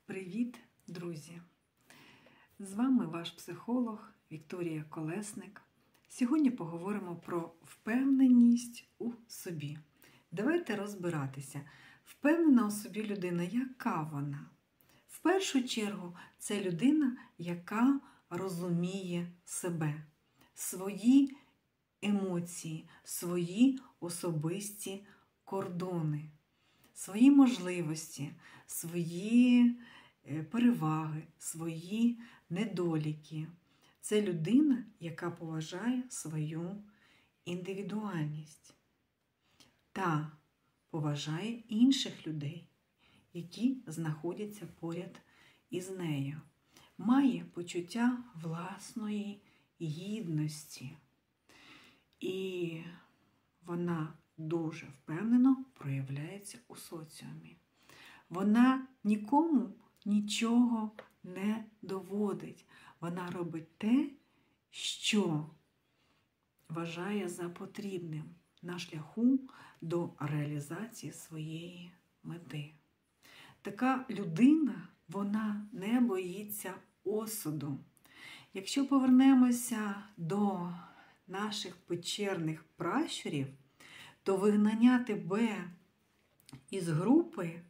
Привіт, друзі! З вами ваш психолог Вікторія Колесник. Сьогодні поговоримо про впевненість у собі. Давайте розбиратися. Впевнена у собі людина, яка вона? В першу чергу, це людина, яка розуміє себе, свої емоції, свої особисті кордони, свої можливості, свої переваги, свої недоліки. Це людина, яка поважає свою індивідуальність та поважає інших людей, які знаходяться поряд із нею. Має почуття власної гідності. І вона дуже впевнено проявляється у соціумі. Вона нікому нічого не доводить. Вона робить те, що вважає за потрібним на шляху до реалізації своєї мети. Така людина, вона не боїться осуду. Якщо повернемося до наших печерних пращурів, то вигнання тебе із групи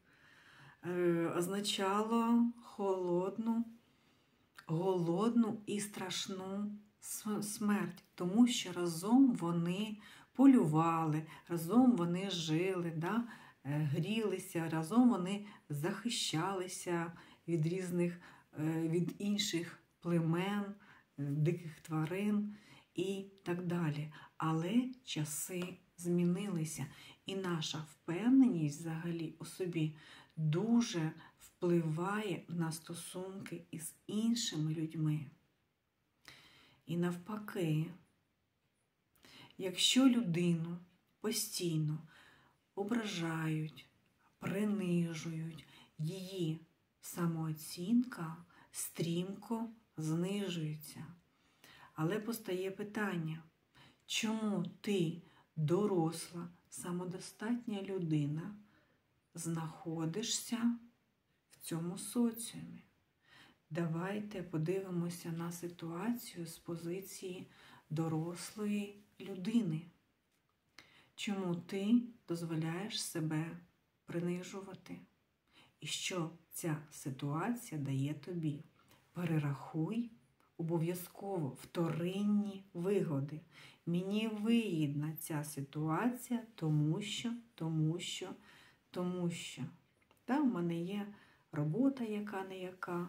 означало холодну, голодну і страшну смерть, тому що разом вони полювали, разом вони жили, грілися, разом вони захищалися від інших племен, диких тварин і так далі. Але часи змінилися, і наша впевненість взагалі у собі дуже впливає на стосунки із іншими людьми. І навпаки, якщо людину постійно ображають, принижують, її самооцінка стрімко знижується. Але постає питання, чому ти, доросла, самодостатня людина, знаходишся в цьому соціумі? Давайте подивимося на ситуацію з позиції дорослої людини. Чому ти дозволяєш себе принижувати? І що ця ситуація дає тобі? Перерахуй обов'язково вторинні вигоди. Мені вигідна ця ситуація, тому що. В мене є робота яка-не-яка,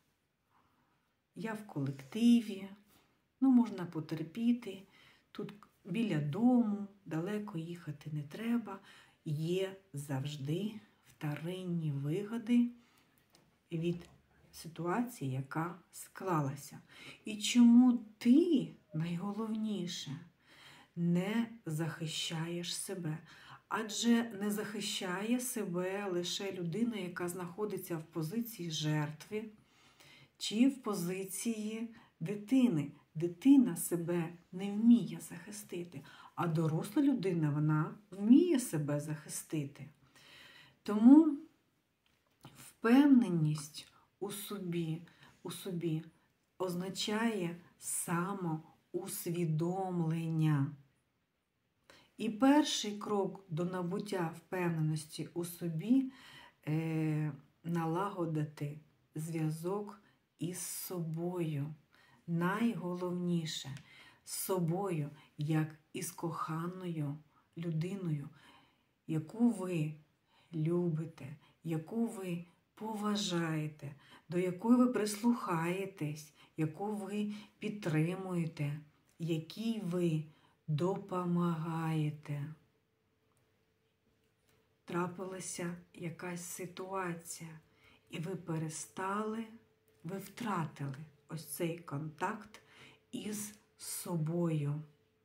я в колективі, можна потерпіти, тут біля дому, далеко їхати не треба. Є завжди вторинні вигоди від ситуації, яка склалася. І чому ти, найголовніше, не захищаєш себе? Адже не захищає себе лише людина, яка знаходиться в позиції жертви чи в позиції дитини. Дитина себе не вміє захистити, а доросла людина, вона вміє себе захистити. Тому впевненість у собі означає самоусвідомлення. І перший крок до набуття впевненості у собі – налагодити зв'язок із собою. Найголовніше – з собою, як із коханою людиною, яку ви любите, яку ви поважаєте, до якої ви прислухаєтесь, яку ви підтримуєте, якій ви допомагаєте. Трапилася якась ситуація, і ви втратили ось цей контакт із собою.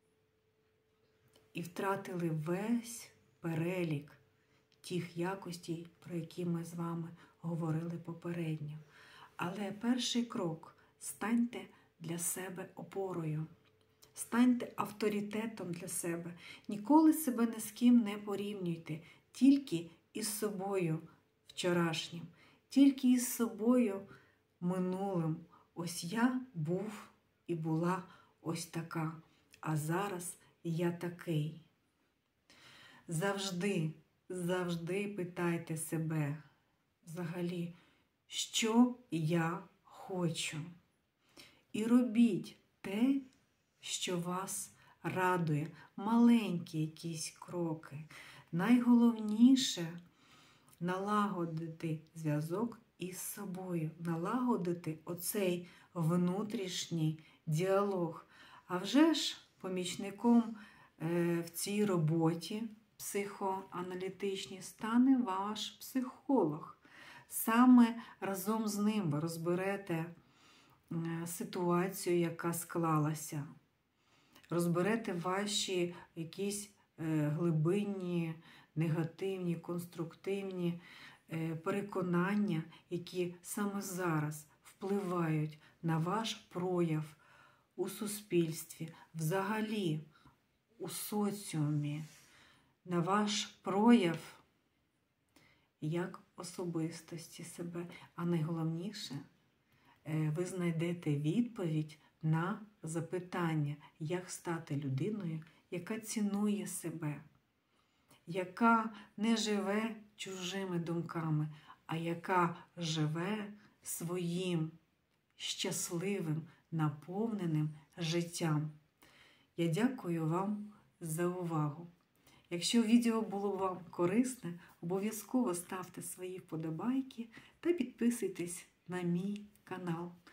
І втратили весь перелік тих якостей, про які ми з вами говорили попередньо. Але перший крок – станьте для себе опорою. Станьте авторитетом для себе. Ніколи себе ні з ким не порівнюйте, тільки із собою вчорашнім. тільки із собою минулим. Ось я був і була ось така, а зараз я такий. Завжди питайте себе, взагалі, що я хочу. І робіть те, що вас радує, маленькі якісь кроки. Найголовніше – налагодити зв'язок із собою, налагодити оцей внутрішній діалог. А вже ж помічником в цій роботі психоаналітичній стане ваш психолог. Саме разом з ним ви розберете ситуацію, яка склалася. Розберете ваші якісь глибинні, негативні, конструктивні переконання, які саме зараз впливають на ваш прояв у суспільстві, взагалі у соціумі, на ваш прояв як особистості себе. А найголовніше, ви знайдете відповідь на запитання, як стати людиною, яка цінує себе, яка не живе чужими думками, а яка живе своїм щасливим, наповненим життям. Я дякую вам за увагу. Якщо відео було вам корисне, обов'язково ставте свої вподобайки та підписуйтесь на мій канал.